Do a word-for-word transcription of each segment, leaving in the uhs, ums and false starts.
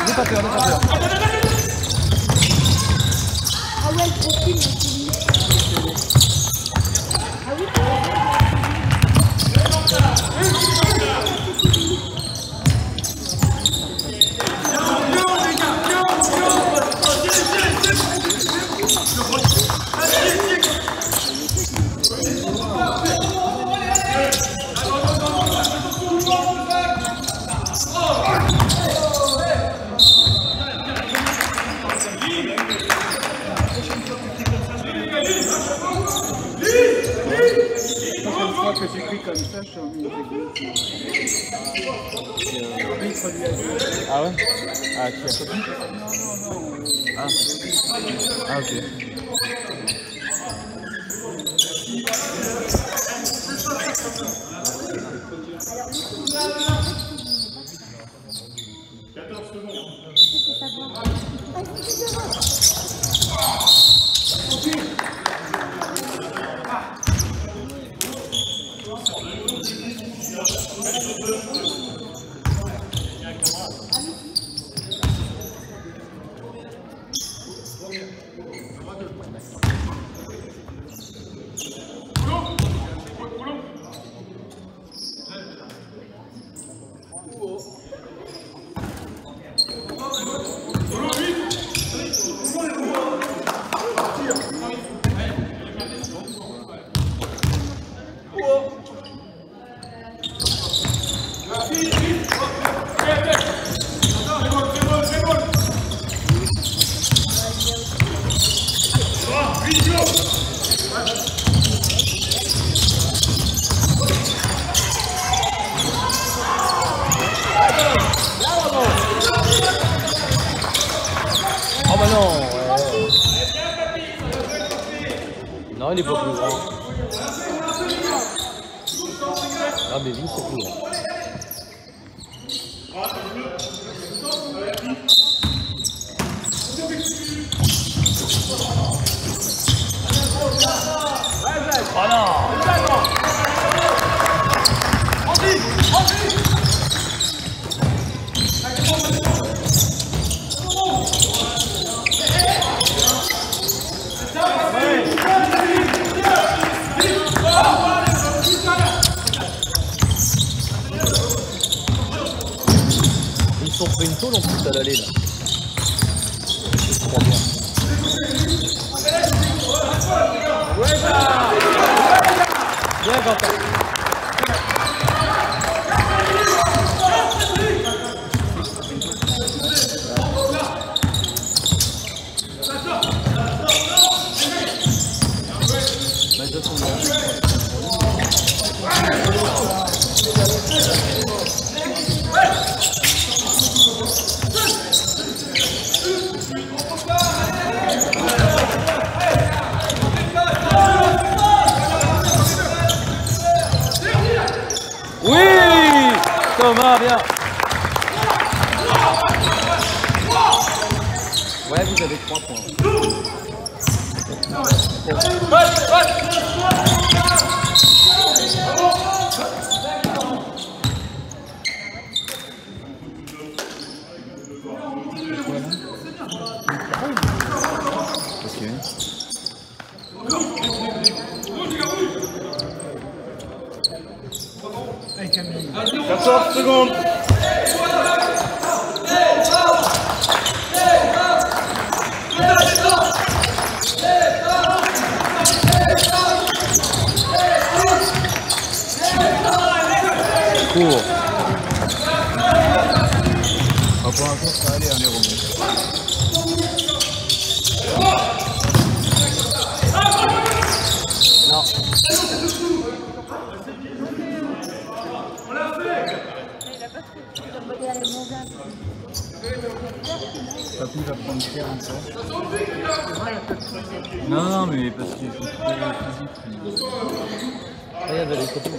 n'aie pas peur, n'aie pas peur. Ah ouais, le profil, ah oui, que tu cries comme ça, je suis en musique. Ah ouais? Ah, tu as pas dit? Non, non, non. Ah, ah ok. Oh bah non ouais. Non, il est pas plus grand. Ah mais oui, c'est plus grand. Oh non. Ils sont pris une tôle en plus à l'aller là. C'est trop bien. Bien Quentin. Oui, Thomas, bien. Ouais, vous avez trois points. quatorze secondes. Court. Pour l'instant, ça va aller, on est remonté. Non. Papy va prendre cher encore. Non, non, mais parce qu'il faut trouver le physique. Ah, il y avait les copains.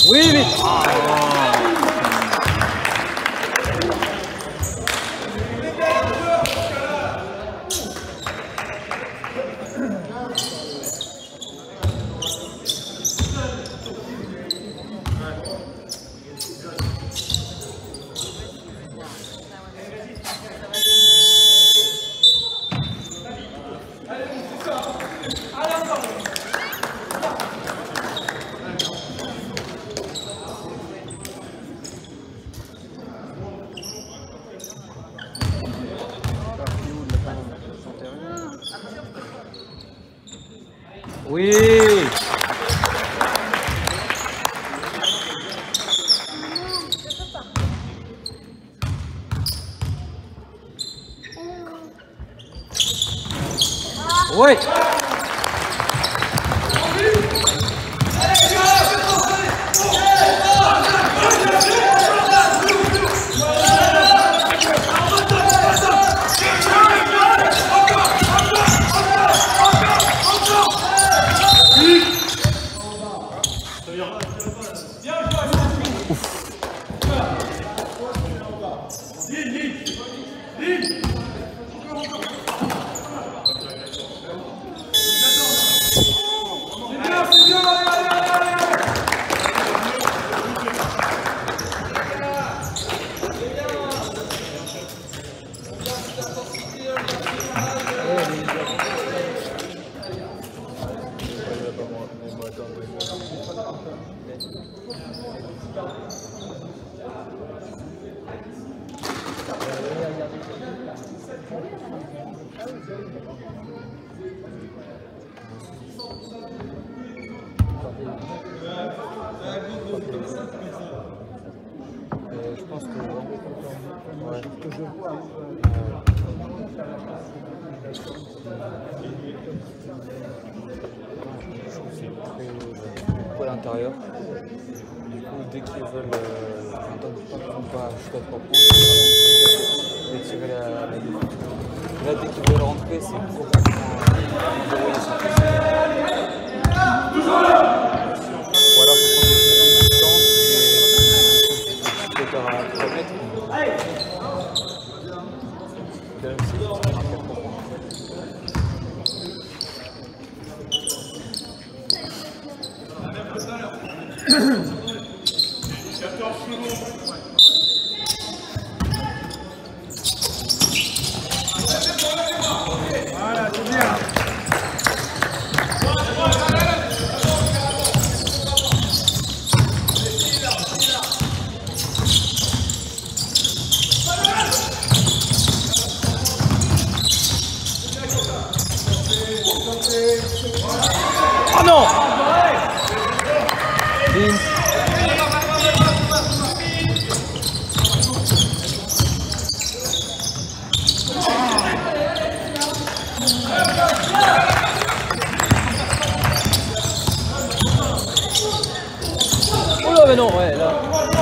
Oui, mais... Oui. Oui. Je pense que ouais. Que je vois. Pour l'intérieur. Du coup, dès qu'ils veulent euh, entendre pas, pas juste à trois points, ils vont tirer la, la ligne. Là, dès qu'ils veulent rentrer, c'est complètement verrouillé sur tout ça. Ou alors, il faut prendre des distances et des flotteurs à trois mètres. Là aussi, on marque à trois points. Voilà, c'est bien. Oh non! Vince. Oh là, mais non, ouais, là.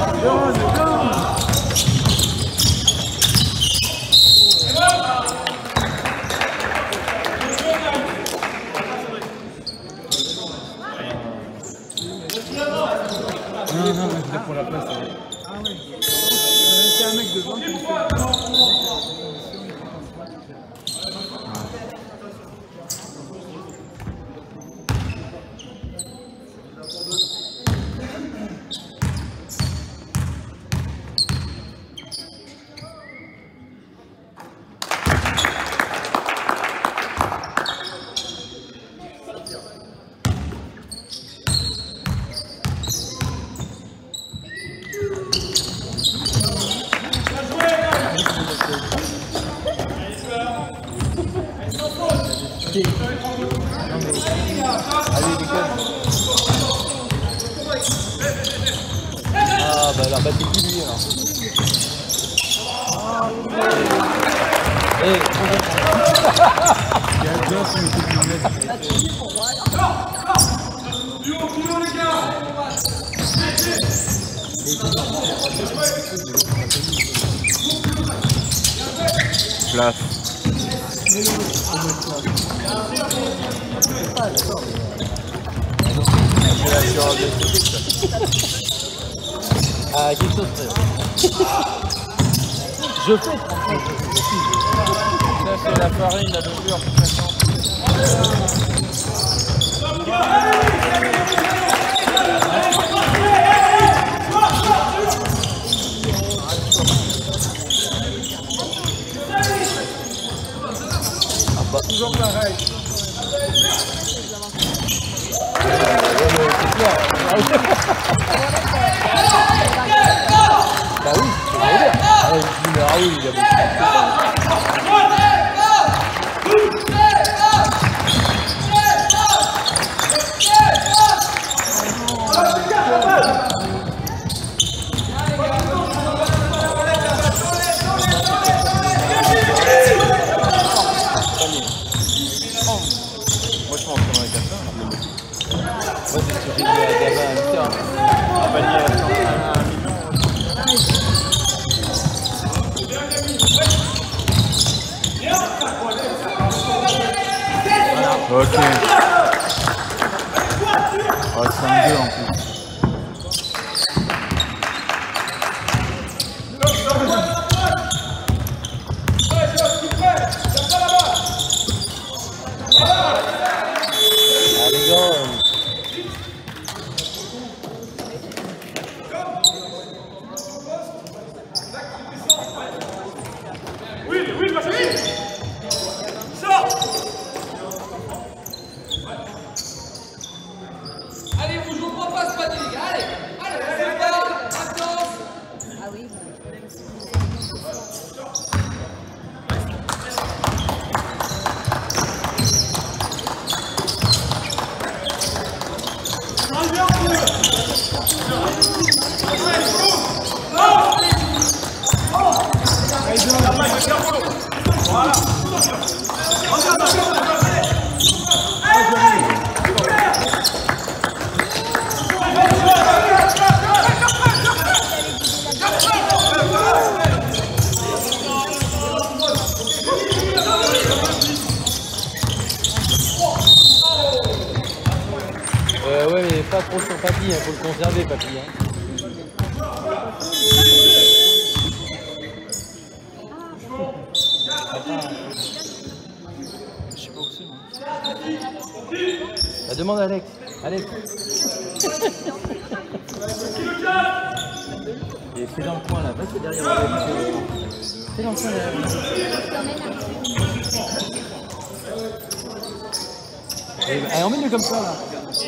Non, non, mais c'était pour la place. Ah oui. C'est un mec devant qui me fait. Ah bah là, bah t'es qui lui alors? Eh, Il y a deux qui me coupent ma Place. c'est l'assurance de Ah, quelque chose près. Je fais trente-cinq. Ça, c'est la farine, la levure, tout ça. Ah bah, Toujours pareil. bah oui, c'est vrai. Ah oui, ah oui, il y a beaucoup. Moi, je pense qu'on a qu'à ça. Moi, c'est ce que j'ai dit à Gaba à l'heure. Un panier à cent un million. Ok. Oh, cinq deux en plus. Ah les gars, euh, Allez, vous jouez pas passe pas de ligue. Allez, allez, c'est pas, attends. Ah oui. euh, ouais, mais pas trop sur papy, hein, faut le conserver, papy. Hein. Je sais pas où c'est, moi. Bah, demande à Alex. Alex. Et c'est dans le coin là, va c'est derrière la Alex. C'est dans le coin là. Et, allez, emmène-le comme ça là.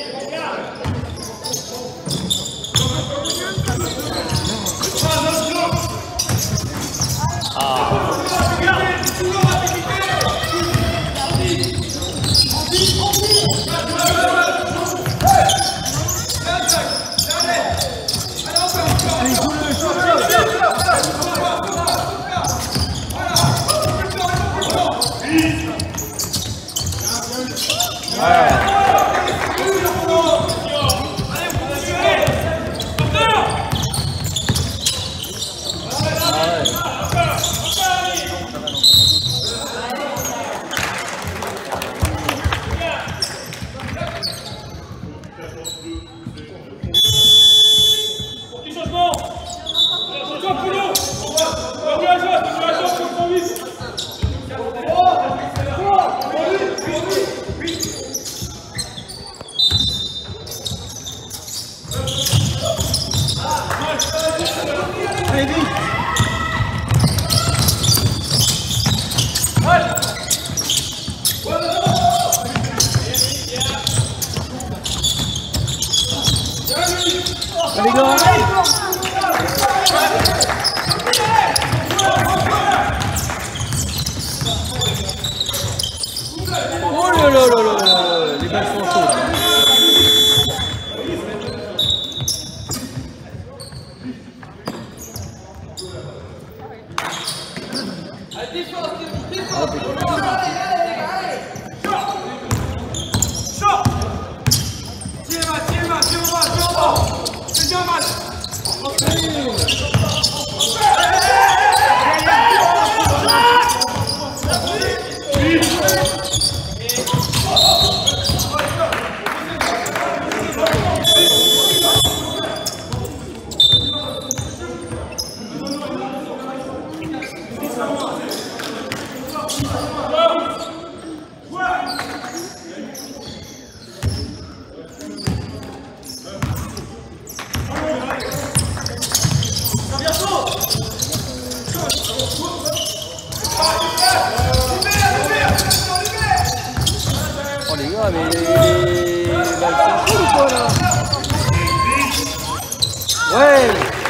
Allez, gars. Oh là là là là là, les balles sont chaudes. Oh les gars, mais les balles sont chaudes ou quoi là? Ouais.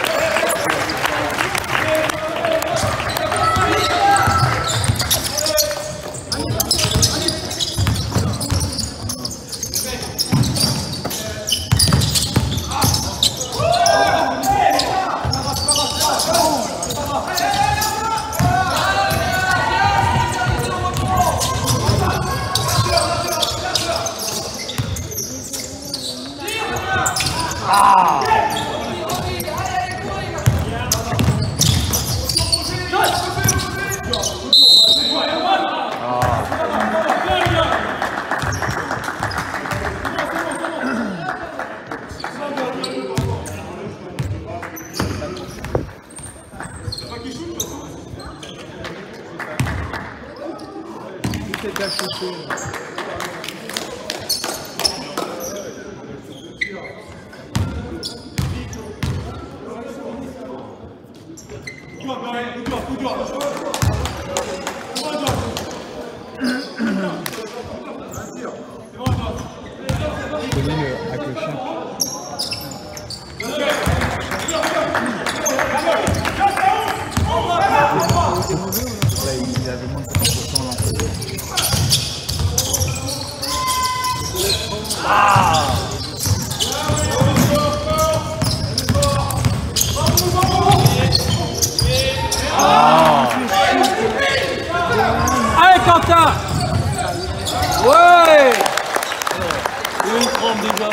Allez Quentin! Ouais! Il une trempe déjà.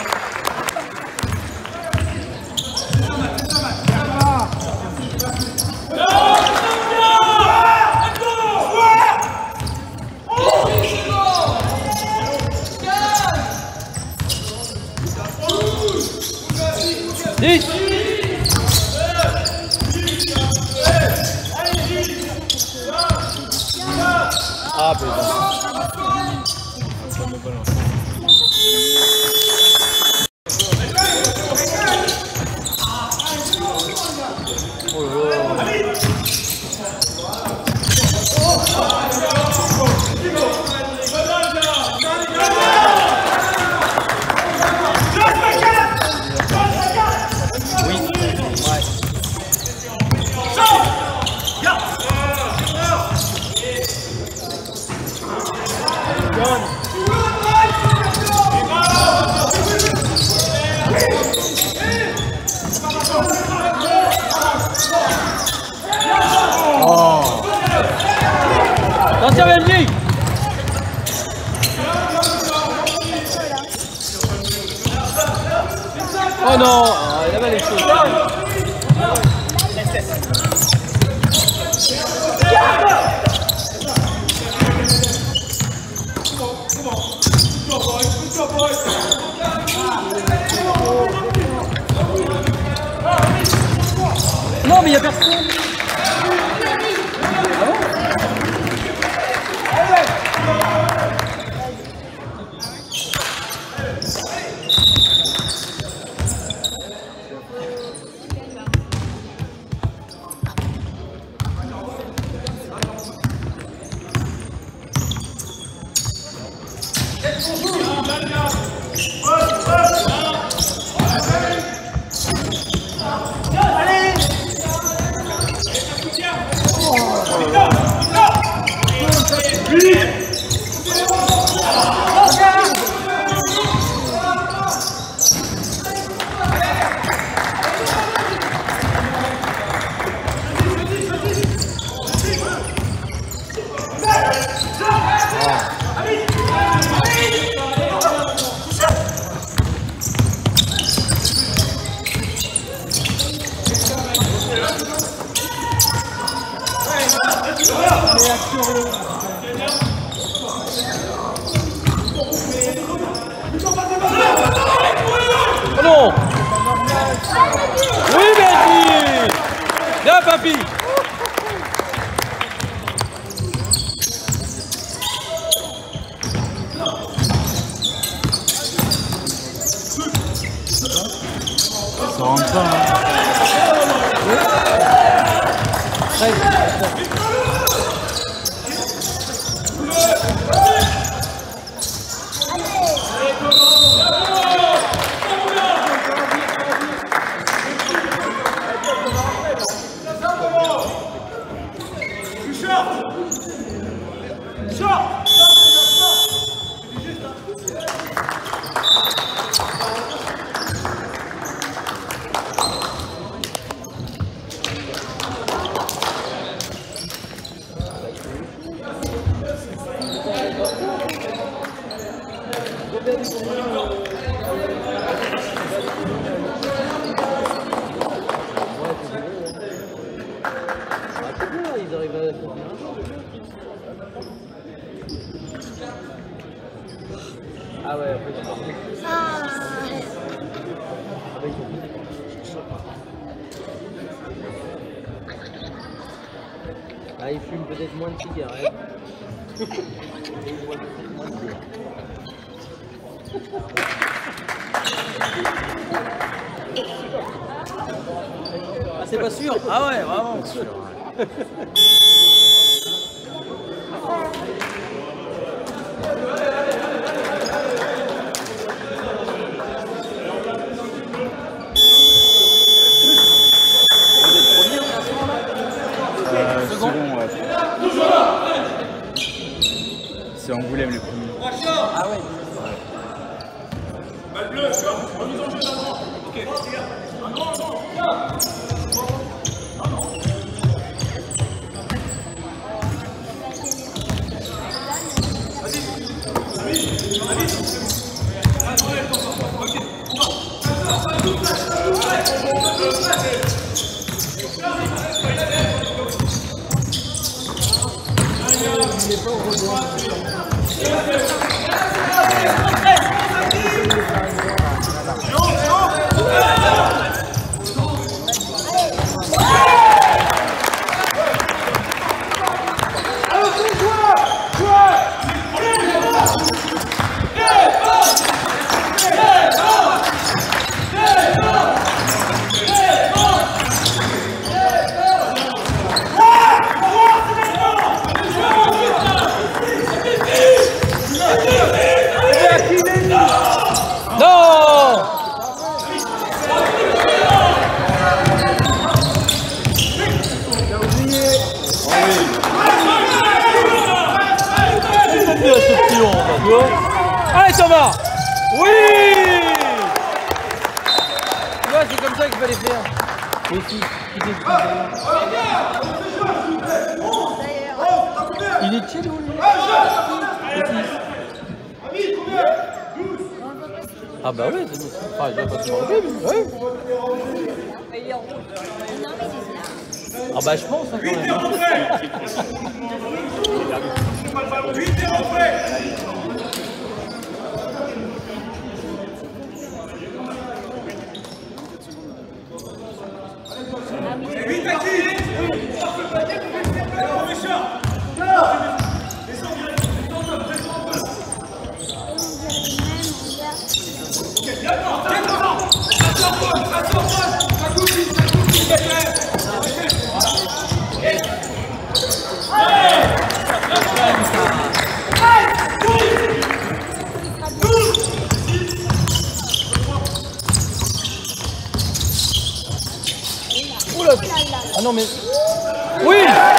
dix. Ah putain. Attention Benji. Oh non, ah, il a mal les choses. Non mais il n'y a personne. Oh non! Oui, Benji! Bien, papy! Ça rentre pas, hein. treize. Ah, il fume peut-être moins de cigarettes. Ah, c'est pas sûr? Ah ouais, vraiment sûr. Euh, second, ouais. C'est Angoulême les premiers. Ah ouais. Allez, ça va. Oui. Tu vois, c'est comme ça qu'il fallait faire. Aussi, il est chill ou ah bah oui, c'est ah, il va pas se manger, mais ouais. Ah bah je pense hein, quand même. Oula. Ah non mais... Oui.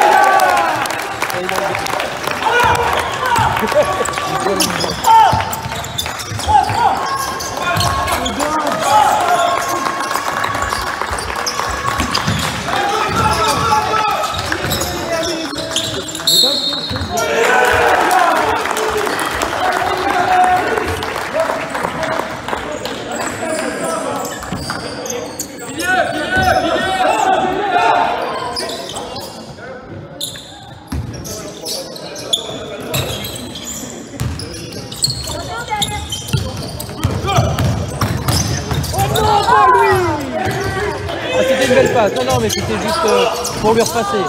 C'était une belle passe, non non mais c'était juste euh, pour lui repasser.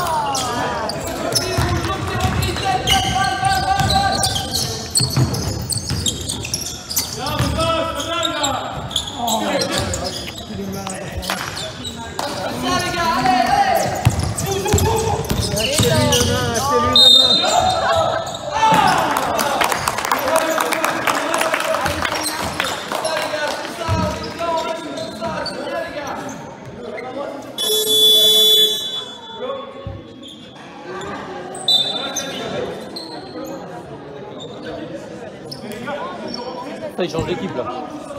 Ça, il change d'équipe là.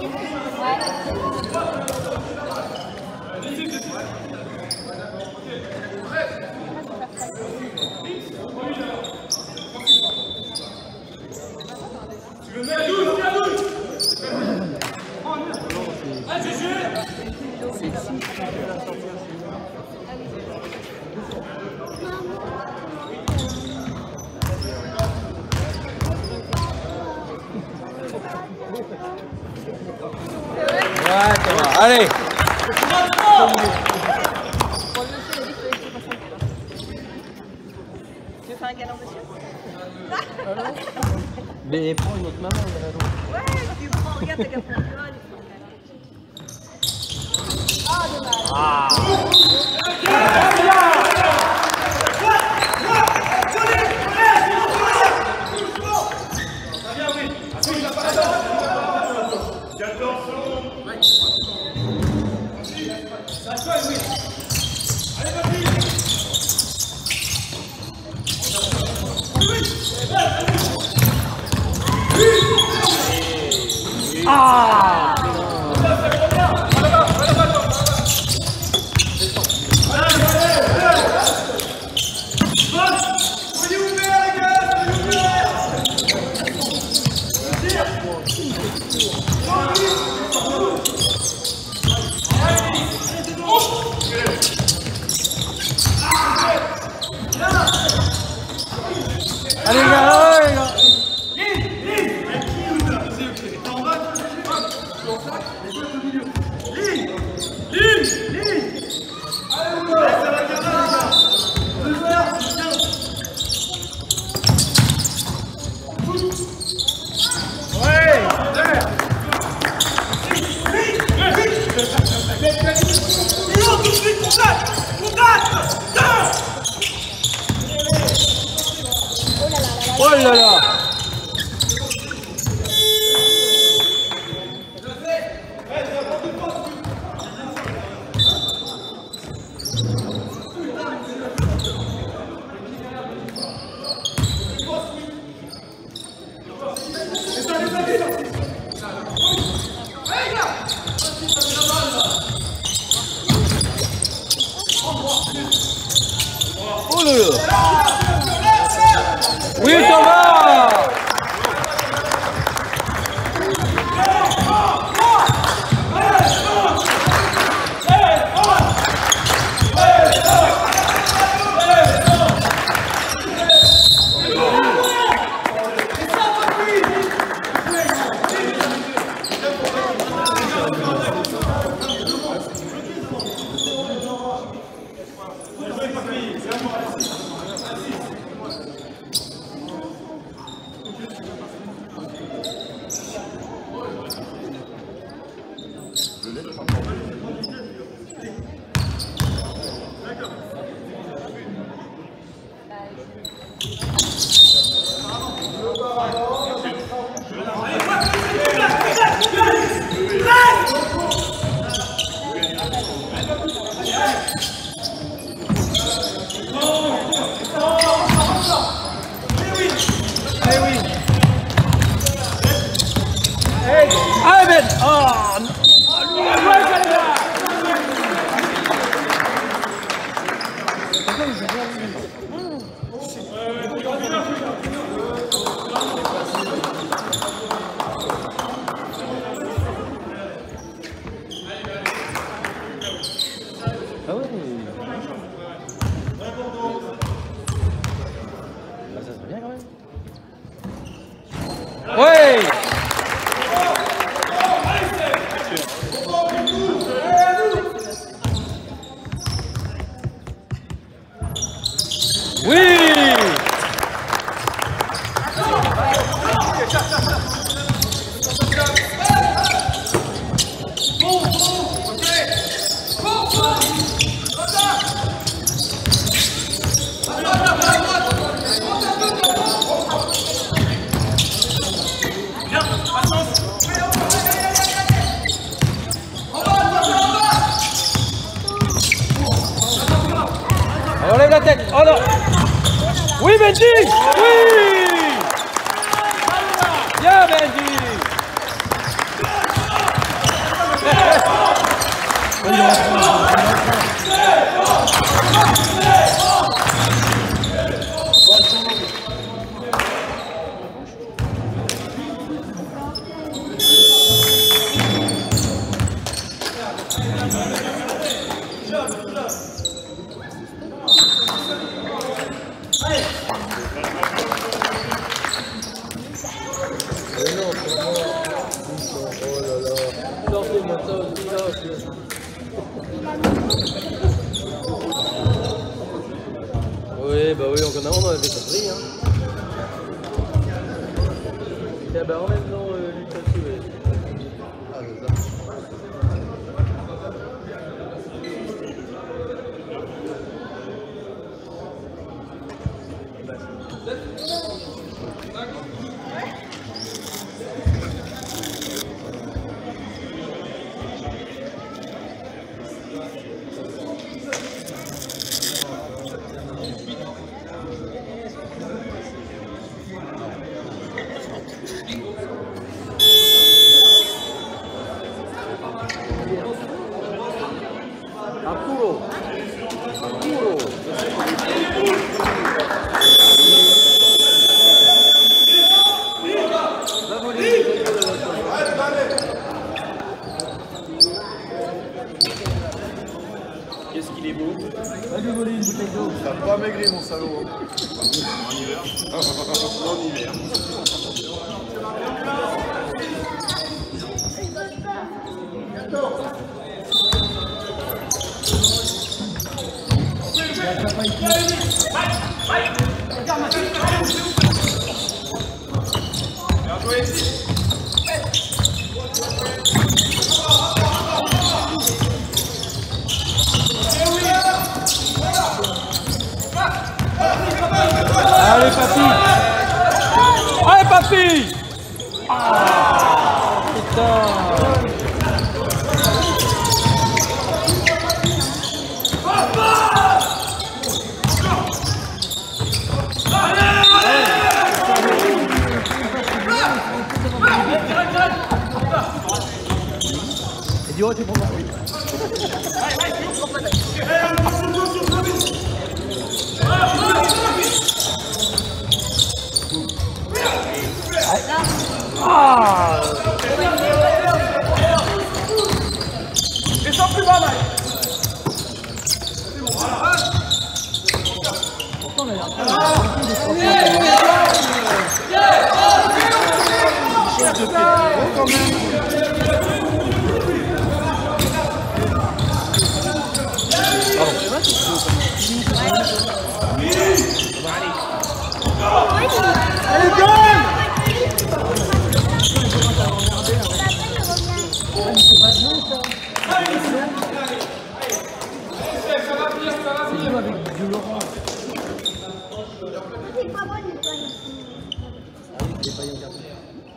Ouais, ça va. Allez. Mais prends une autre maman, là. Ouais, tu prends, regarde, t'as qu'à prendre là, ah, dommage. Ah. Ah! Allez les gars, allez les gars. Oh là là! Oh là là! Oui, ça va! Ahmed! Oh! Ah ouais. Bah, ça serait bien quand même. Ouais! Oui! Allez, enlève la tête! Oh non! Oui, Benji! Oui! Bien, Benji! Oui, bah oui, on en avait compris. Hein. Tiens, bah emmène-nous euh, Lucas aussi, ouais. Ah, c'est ça. Arturo! Arturo! Qu'est-ce qu'il est beau. Va lui voler une bouteille d'eau. T'as pas maigri mon salaud. En hiver. En hiver. Allez, papy. Allez, papy. Ah, putain. Et dis, oh, tu prends oui. Ah. Descends plus bas, Mike. Pourtant, on a l'air c'est joué avec du Laurent. C'est pas bon, il est pas ici. Ah oui, c'est pas une carte.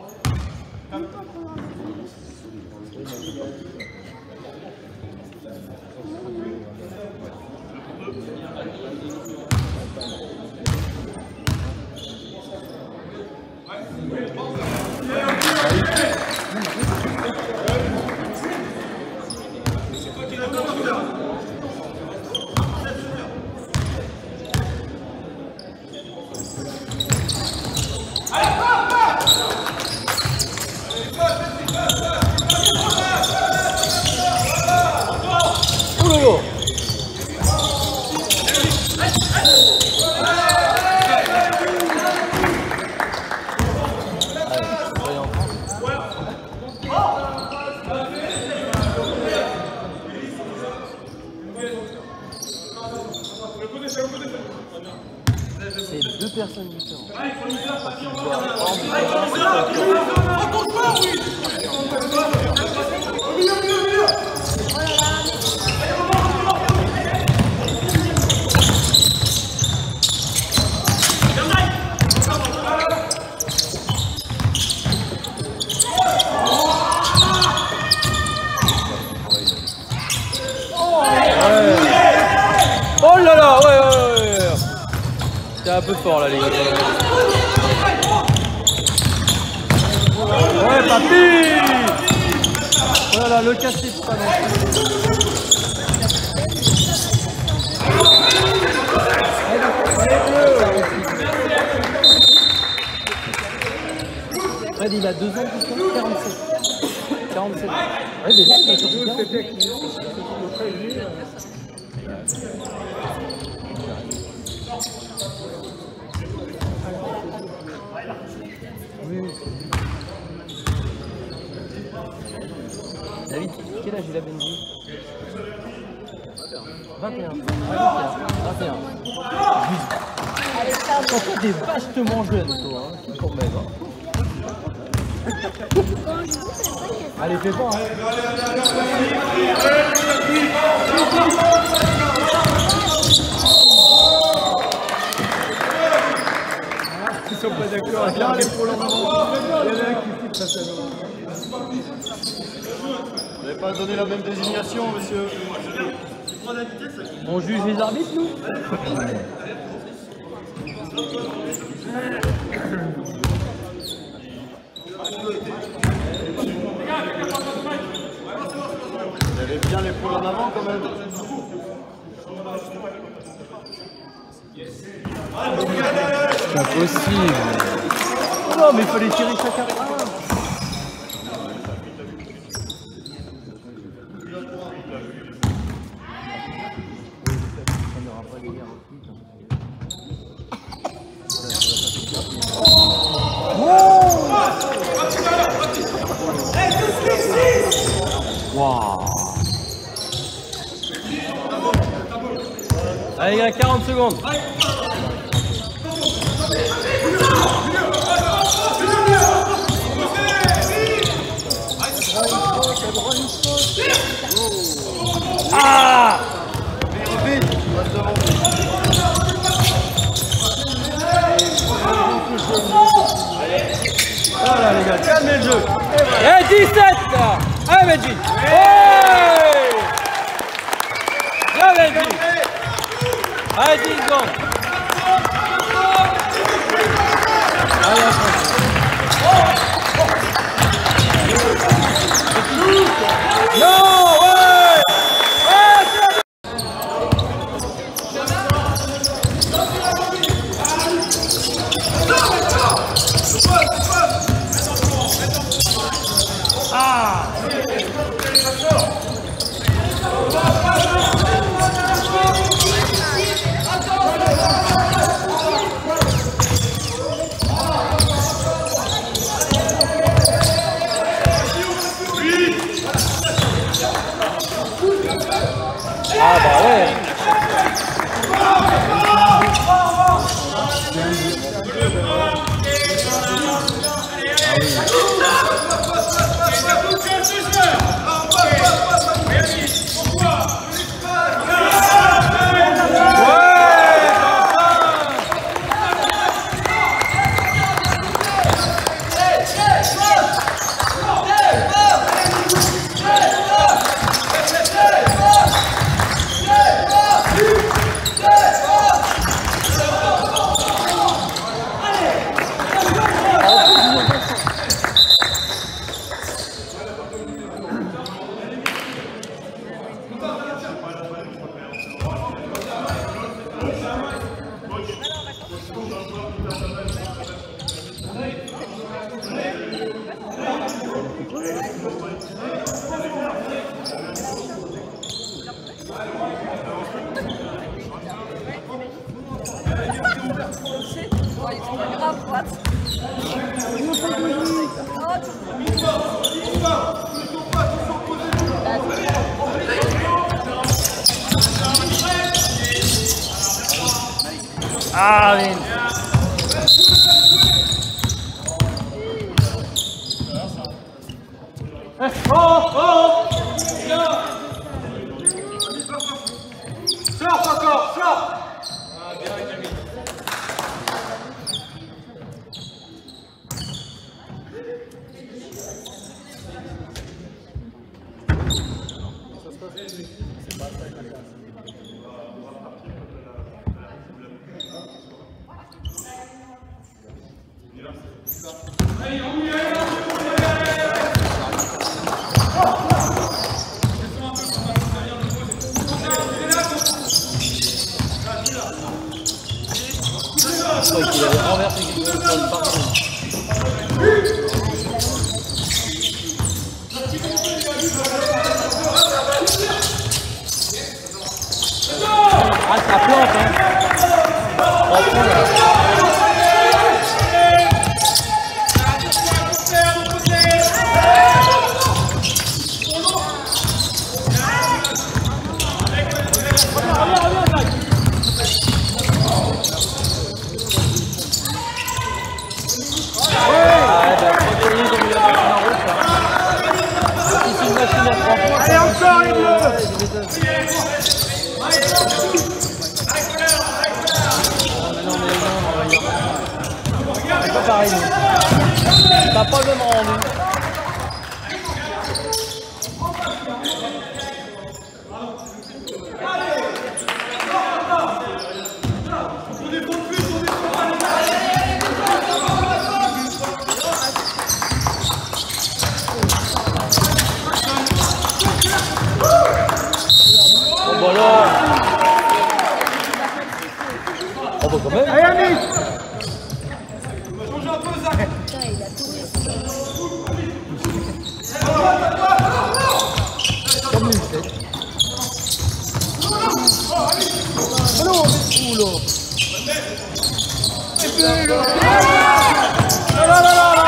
C'est deux personnes différentes. Oh là là, ouais, ouais, ouais, ouais. C'est un peu fort là, les gars. Ouais, papy. Voilà, le casser pas non plus. Fred, il a deux ans plus que quarante-sept. quarante-sept. Ouais, mais là, il a surtout quarante. Oui, oui. David, quel âge il a Benji? vingt et un. vingt et un. Pourquoi t'es vastement jeune, toi, hein, quand même, hein. Allez, fais pas, hein. Ils sont pas d'accord avec la l'épaule en avant. Il y en a un qui fixe face à l'autre. Vous n'avez pas donné la même désignation, monsieur. On juge les arbitres, nous? Vous avez bien l'épaule en avant quand même. C'est pas possible. Non, mais il fallait tirer chacun un. Wow. Allez, il y a quarante secondes. Ah! Voilà les gars, calmez le jeu. Et dix-sept là. Allez Benji. Hey! Bien Benji. Allez dix secondes. Allez non, ouais! Ouais, ah! Ah bah ouais. Ah, Lynn. Oh, oh, sors encore, sors. Je crois qu'il avait renversé quelque chose sur le parcours. Ah, ça plante, hein. Franchement, là. Ah, bah, Allez, encore les bleus. C'est pas pareil. T'as pas le même rendu. Oh bah là. Oh bah quand même. Allez, Amis. Comme une tête. Oh non, mais là. Là là là là.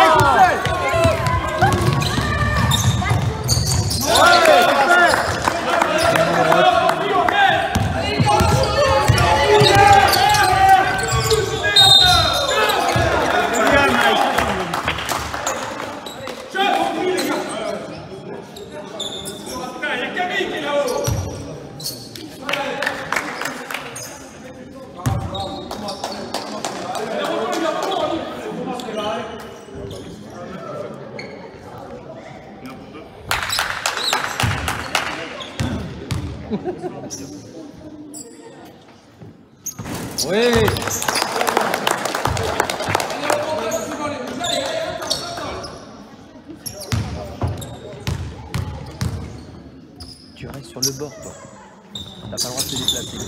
Oui. Tu restes sur le bord, toi. T'as pas le droit de te déplacer.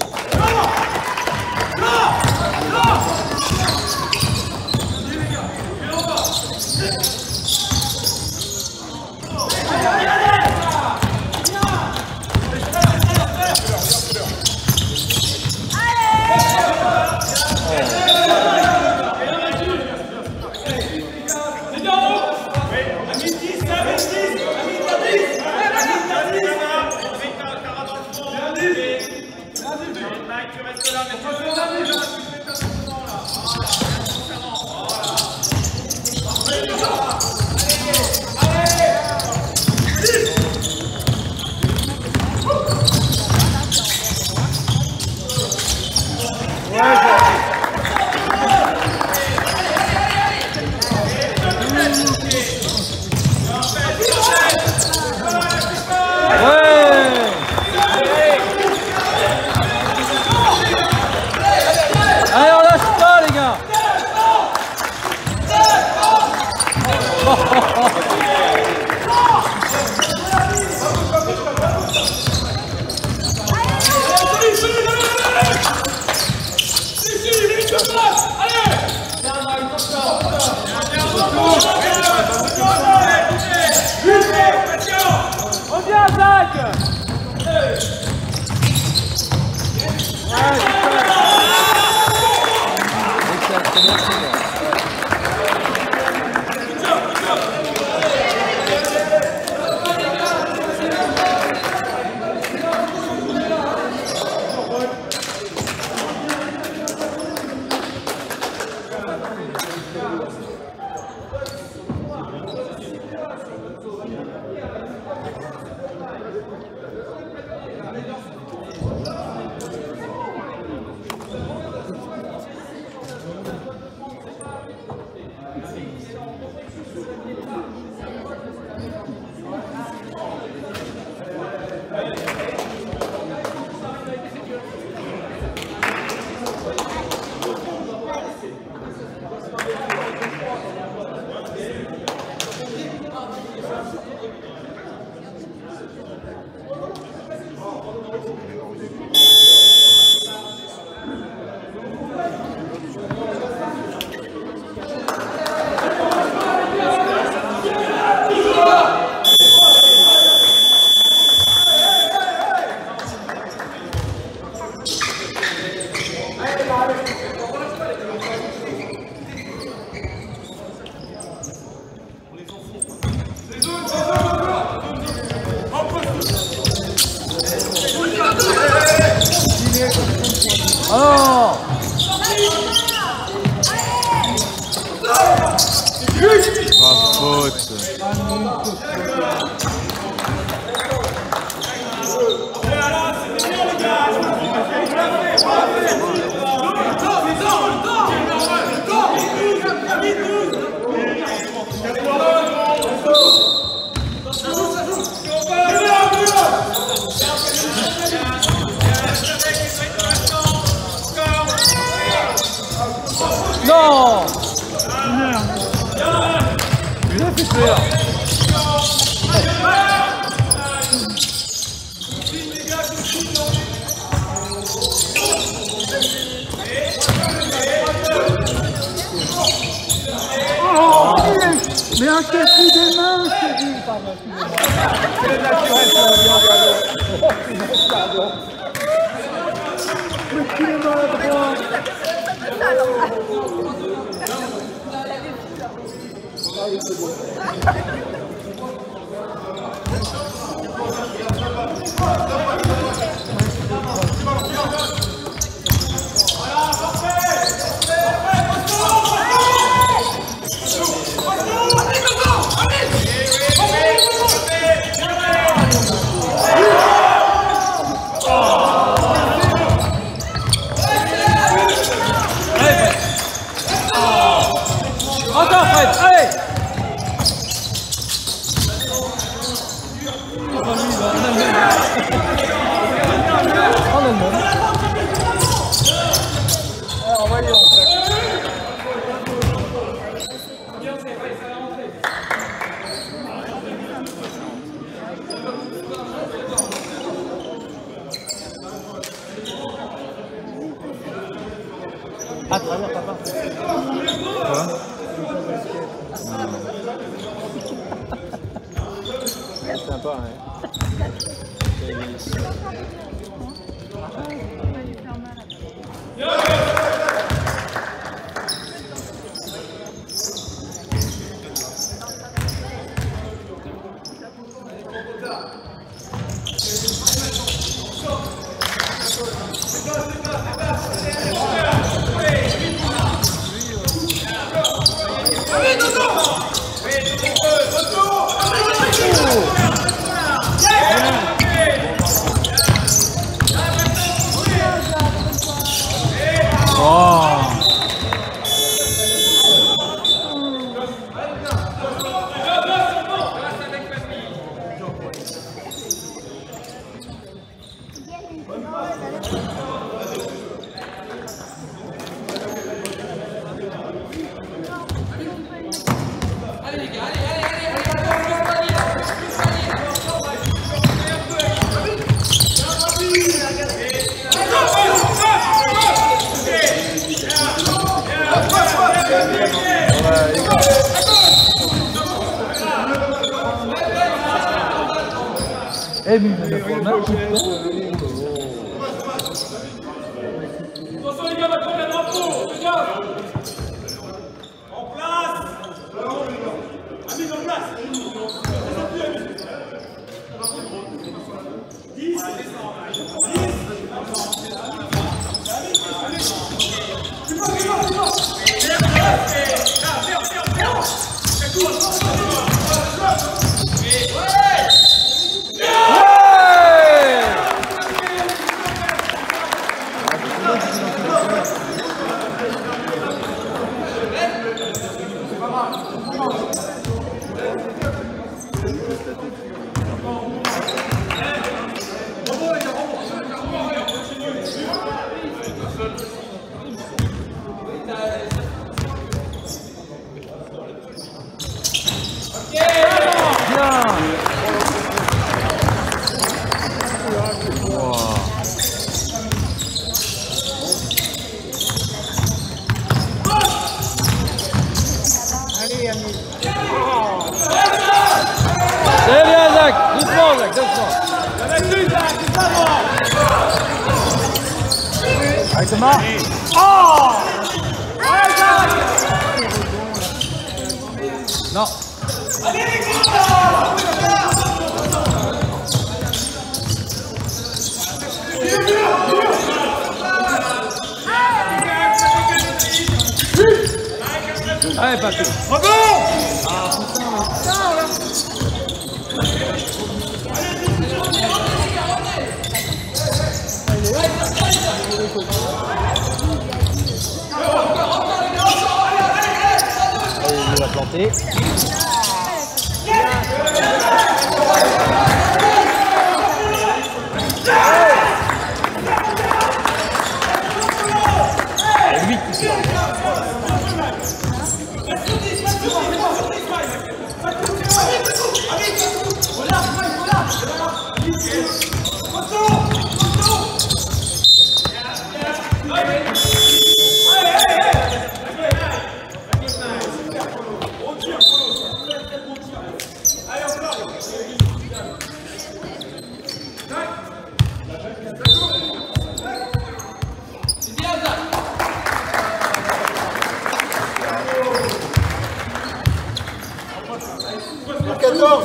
Oh! Pas faute. Mais un café des mains, je te dis. Pardon, excusez-moi. C'est naturel, ça va bien, Gallo. Oh, putain, pardon. Mais qui est maladroit. Allez, c'est bon. Encore Fred, allez! En Allemagne. Alors voyons. À travers papa. Quoi? C'est sympa, hein. C'est délicieux. Eh mais il faut un match. Attention les gars, maintenant le drapeau, les gars. En place. La mise en place. dix. C'est bien Zach, doucement Zach, doucement. Allez Thomas. Oh Non. Allez Patrick. Allez, il va planter. huit. quatorze.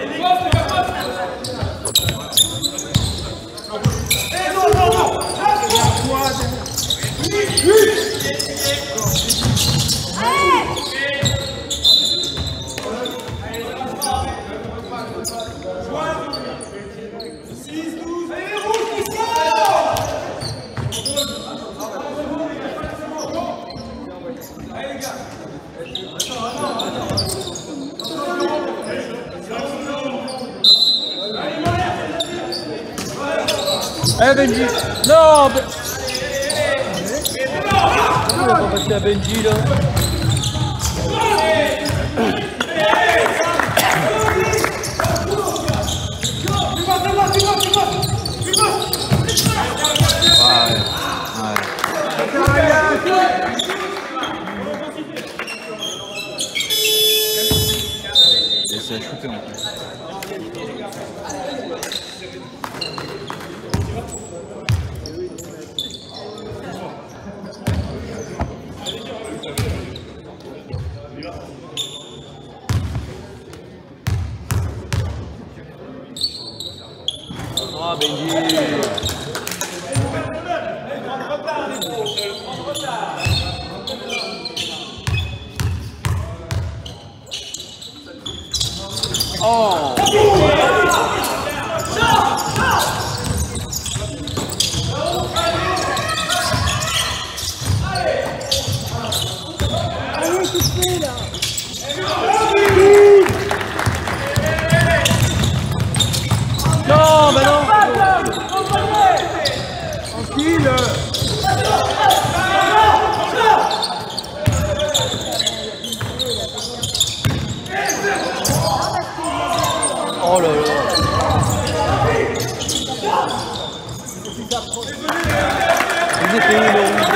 Eh Benji! Non! Ben... Il va pas passer à Benji là! Et c'est à shooter en plus. Ah Benji! Oh! Non, mais non! Tranquille! Oh là là! Ils étaient où les rouges?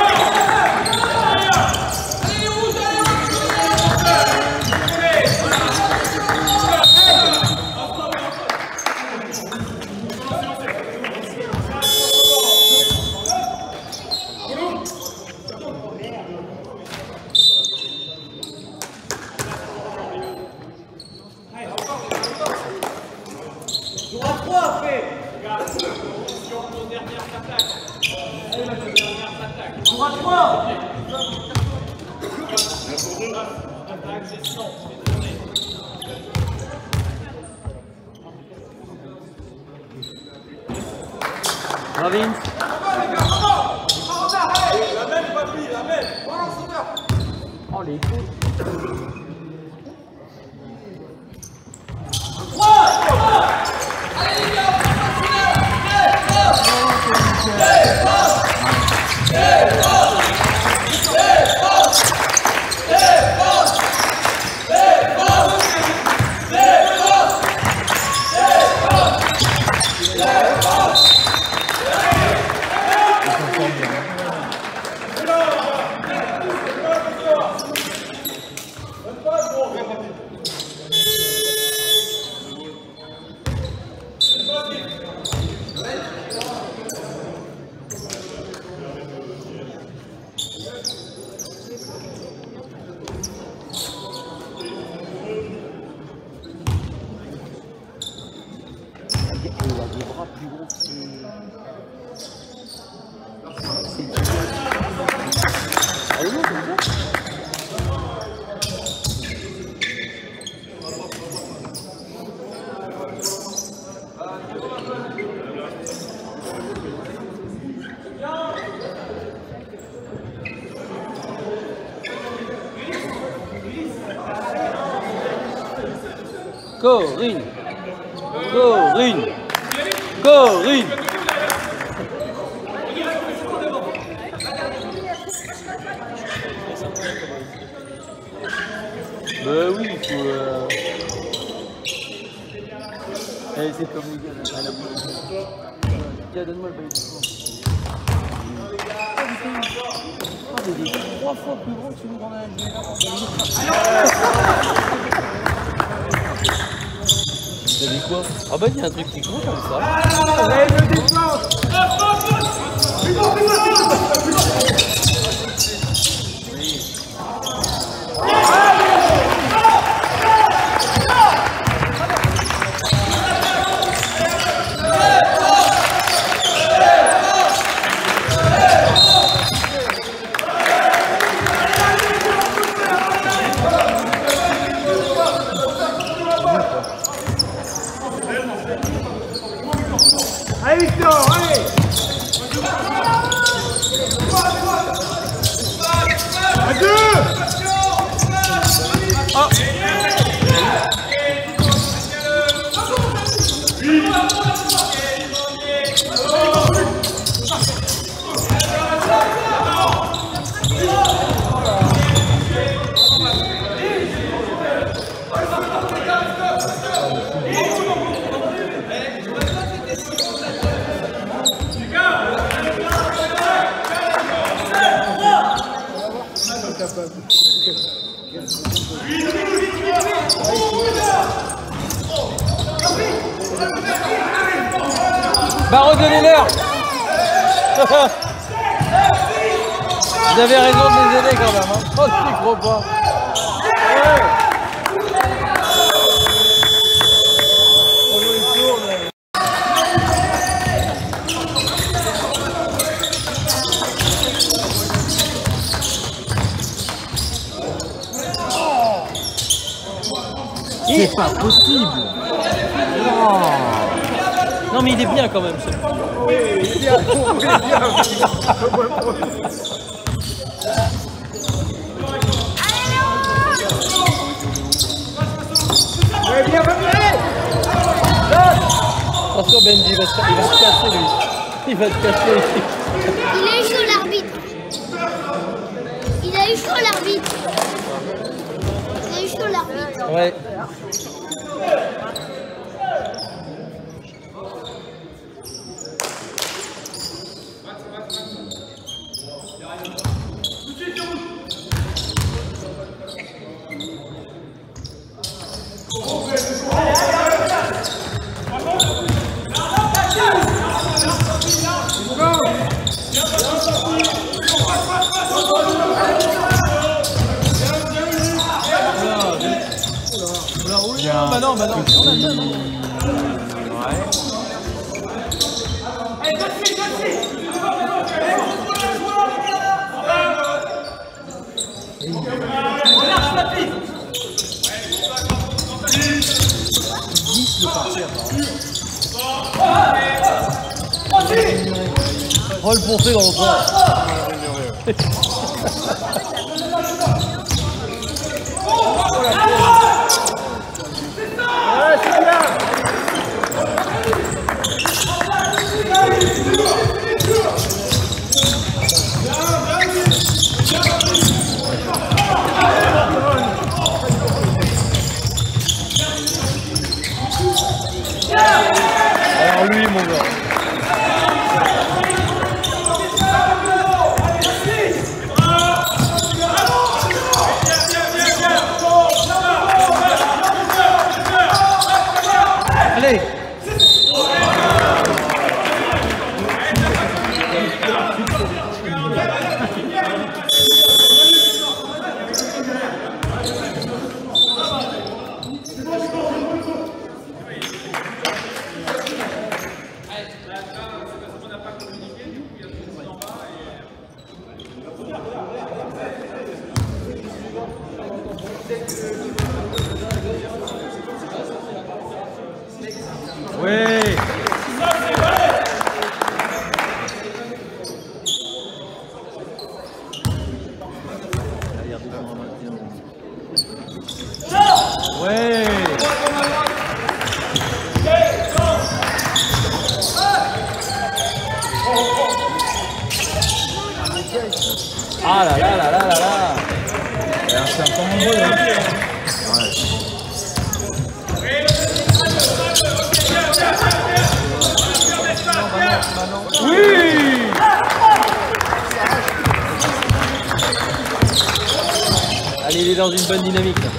Ravin. Oh les coups. Corinne! Corinne! Corinne! Bah oui, il faut... Euh... Allez, c'est comme les gars, à la bouche. Tiens, donne-moi le balai du fond. Oh, mais il est trois fois plus gros que celui qu'on a à T'as dit quoi? Ah bah il y a un truc qui compte comme ça. Allez Victor, allez. À deux. Oh. Bah redonnez-leur. Vous avez raison de les aider quand même. Hein. Oh, je n'y crois pas. Ouais. C'est pas possible. Non. Non mais il est bien quand même. Ce... Oui, il est bien, il est bien. Allez, bien, attention Benji, il va se, il va se casser lui. Il va se casser ici. Il a eu chaud l'arbitre. Il a eu chaud l'arbitre. Il a eu chaud l'arbitre. Ouais. Non, bah non, bah non. Ouais. Oh le poncer dans le coin. Alors lui mon gars. Allez. Oui. Ouais. Ah là là là là là là. C'est un peu nombreux. Hein. Ouais. Oui. Allez, il est dans une bonne dynamique là.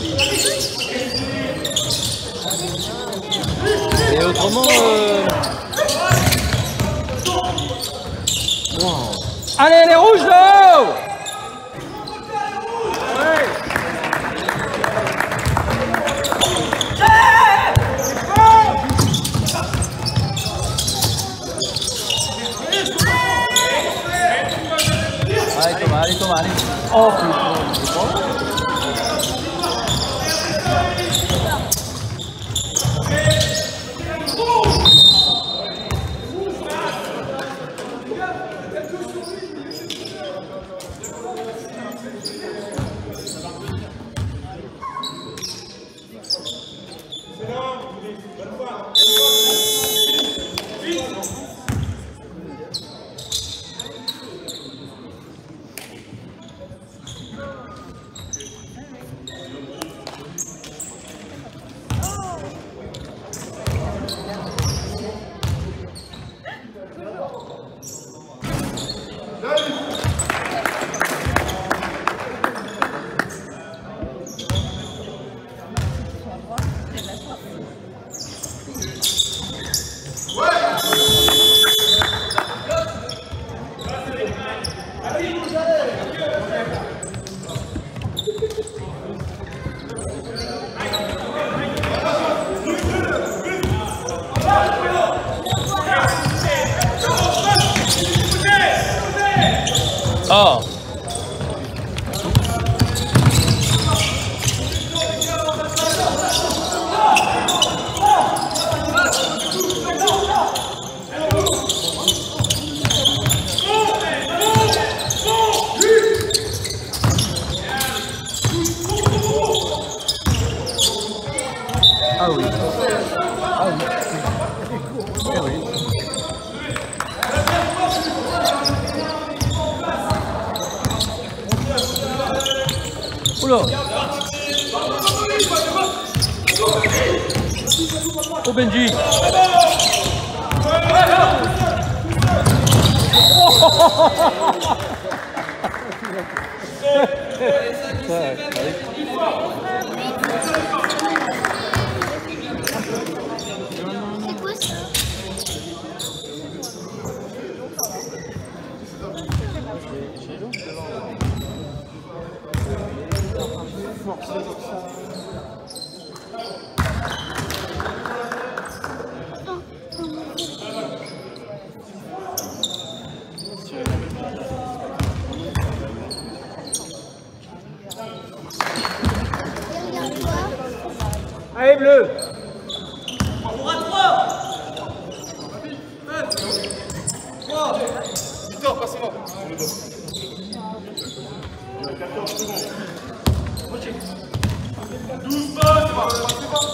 Et autrement, euh, Wow. Allez, les rouges là-haut. Allez Thomas, allez Thomas, allez. Oh putain. Oh. Ah oui. Ah oui. Eh oui. Oula. Oh Benji. C'est quoi ça? Allez bleu. On a trois. trois. Victor, passez-moi. douze balles.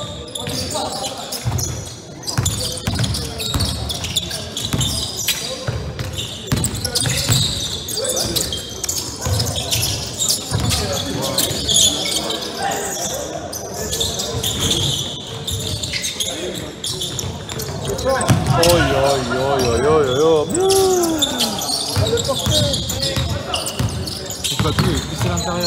Oi, oi, oi, oi, oi, oi. C'est pas tout, il est plus à l'intérieur.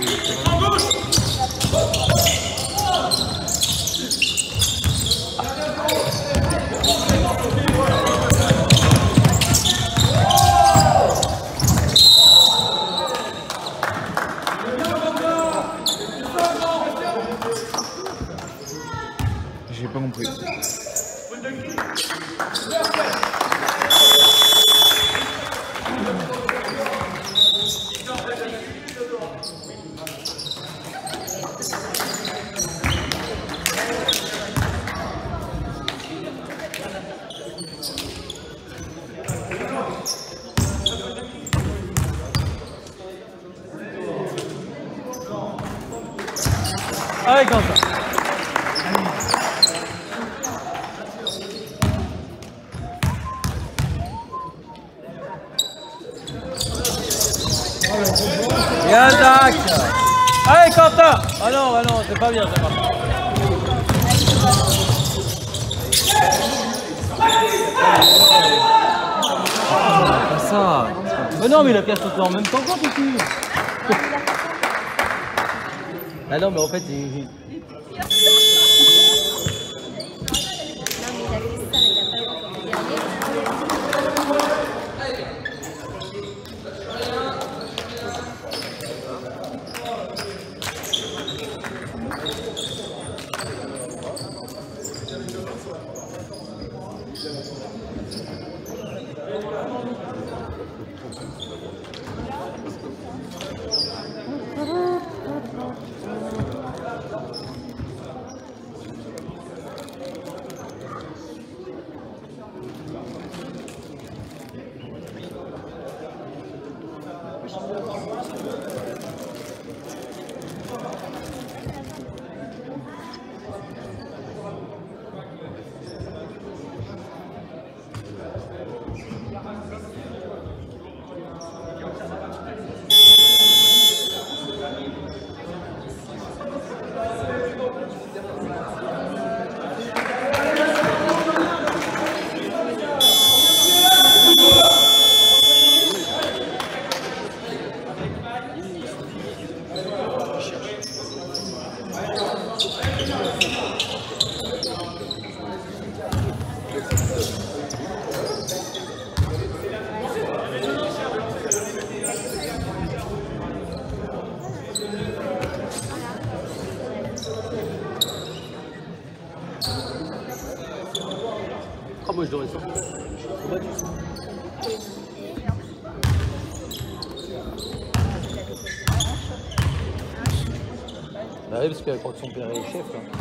J'ai pas compris. Allez Quentin. Bien Zach. Allez Quentin. Ah non, ah non, c'est pas bien ça. Pas ça. Mais non, mais il a qu'à sauter en même temps quand tu. Ah non, mais en fait, il... Ah, moi je devrais sortir. Bah oui, parce que quand son père est chef, là.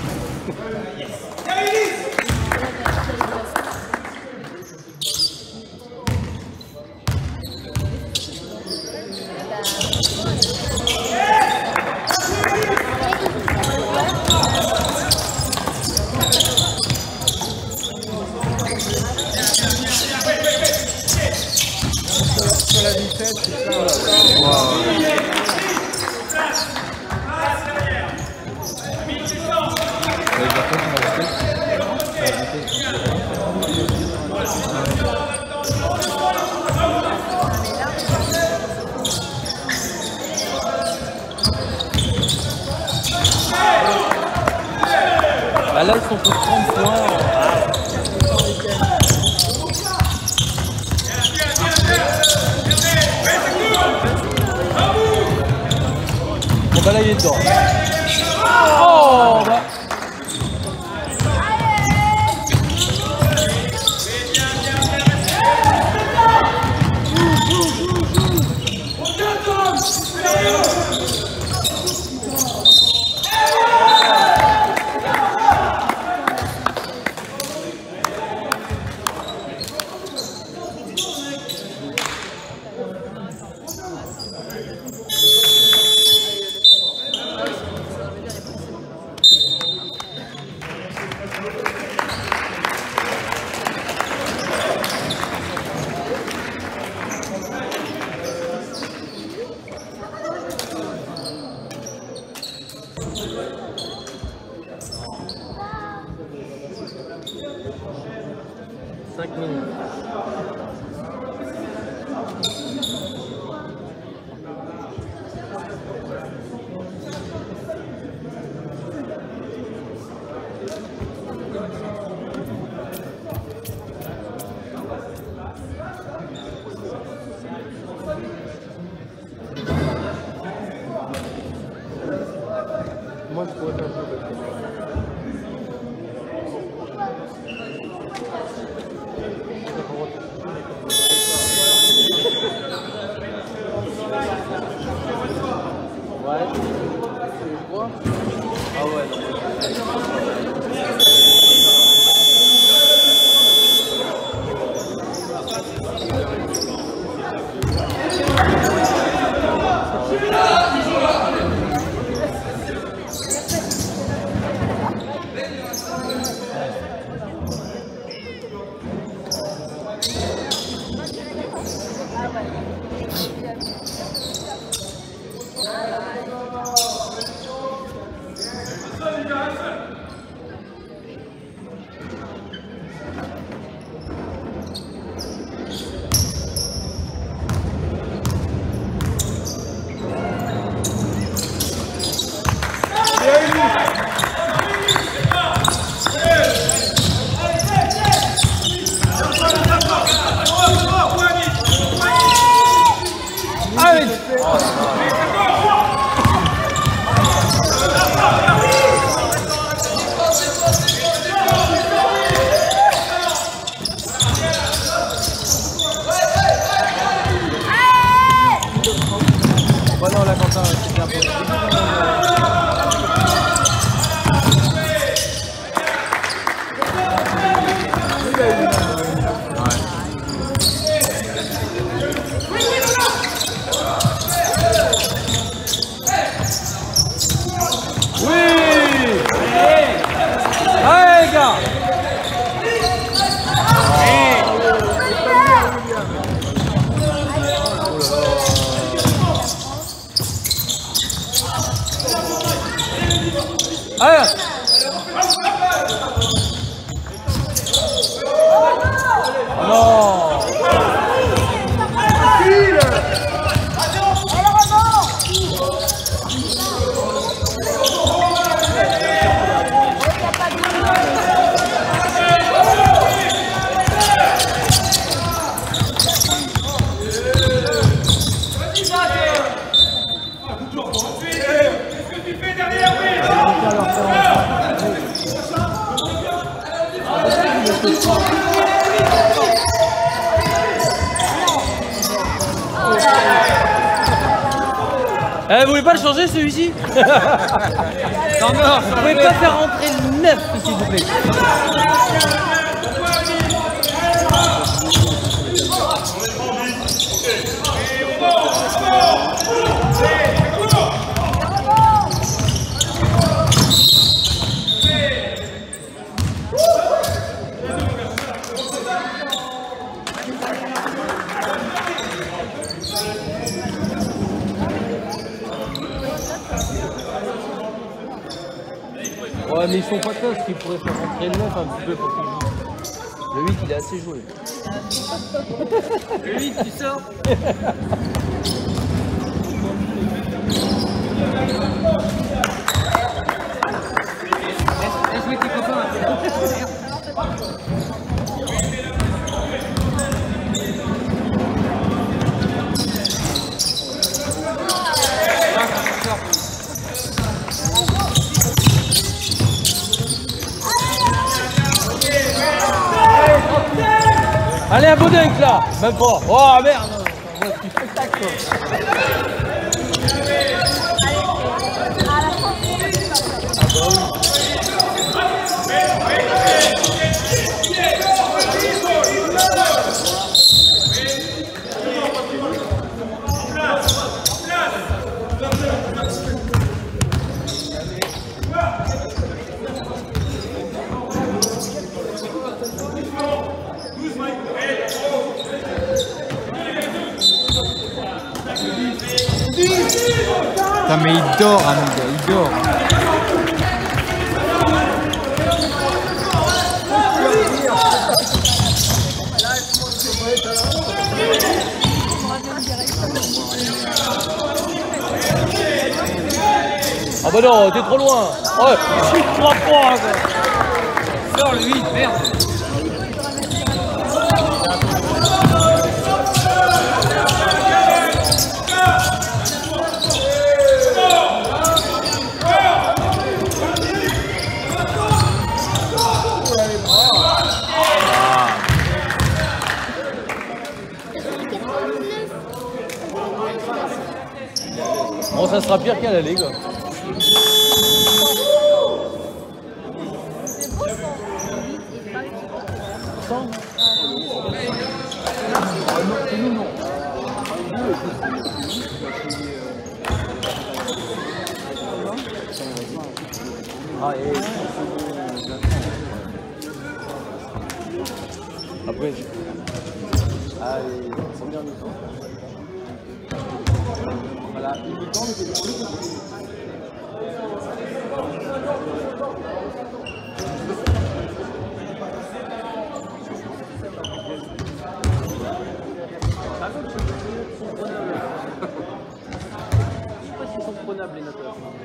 Sur la vitesse, c'est ça. Bah là ils sont pour trente points. Bon bah là il est dedans. Oh bah. cinq minutes. Moi, je pourrais faire ça. Ouais. Tu crois? Ah ouais. Non. Eh, vous voulez pas le changer celui-ci? Non, non, vous pouvez pas faire rentrer le neuf, s'il vous plaît. Ouais, mais ils sont pas close, ils pourraient faire rentrer le neuf un petit peu pour qu'il joue. Le huit, il est assez joué. Le huit, tu sors. Laisse jouer tes copains. Allez, un beau dunk là. Même pas. Oh merde. On voit du spectacle. Putain, mais il dort, hein, mon gars, il dort. Ah bah non, t'es trop loin. Ouais, chute trois points. Sors le huit, merde. Bon, ça sera pire qu'à l'aller, quoi. Ah, et... Après, je... Ah, et... première mi-temps. Voilà, une mi-temps, mais c'est plus. Les notes.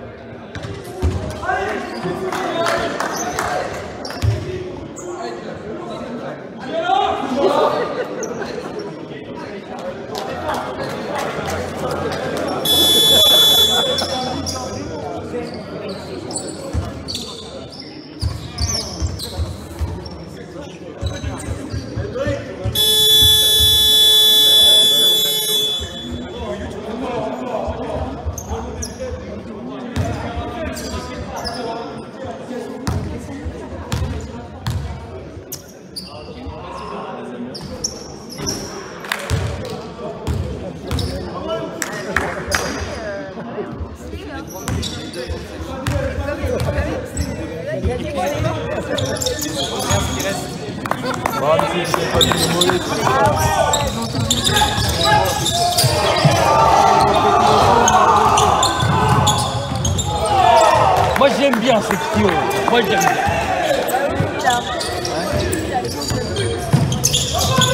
Moi j'aime bien ces tirs. Moi j'aime bien.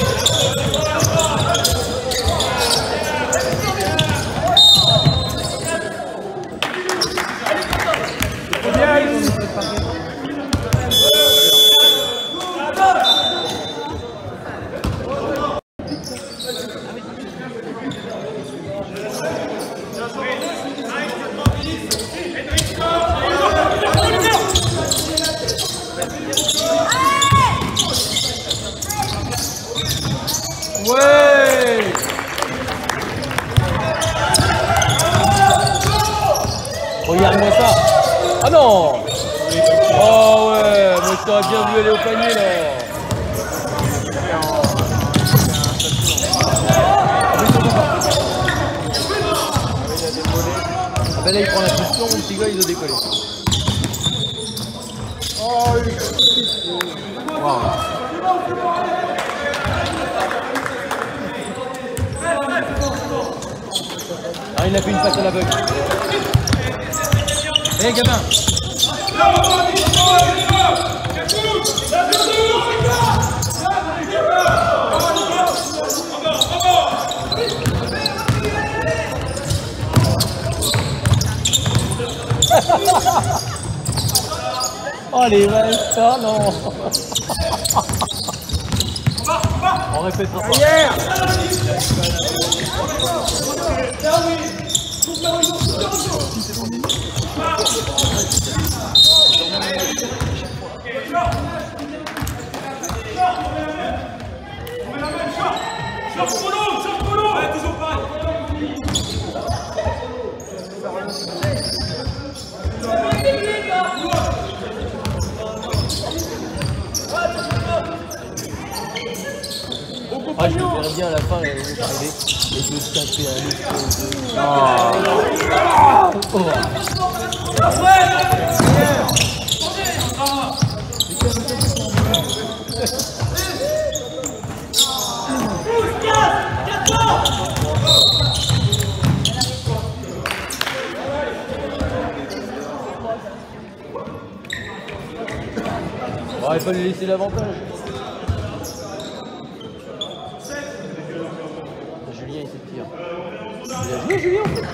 Ouais. Regarde-moi ça. Ah non. Oh ouais, moi je t'aurais bien vu aller au panier là. Ah ben là il prend la position, mon petit gars il doit décoller. Wow. Ah il a fait une passe à l'aveugle. Eh hey, gamin. Oh les vaches, ça non. On répète ça. Ah, je me verrais bien à la fin, elle est arrivée et de se taper un autre. Ah. Oh. Oh, il fallait laisser l'avantage. Julien il s'est pire. Il a joué Julien en fait.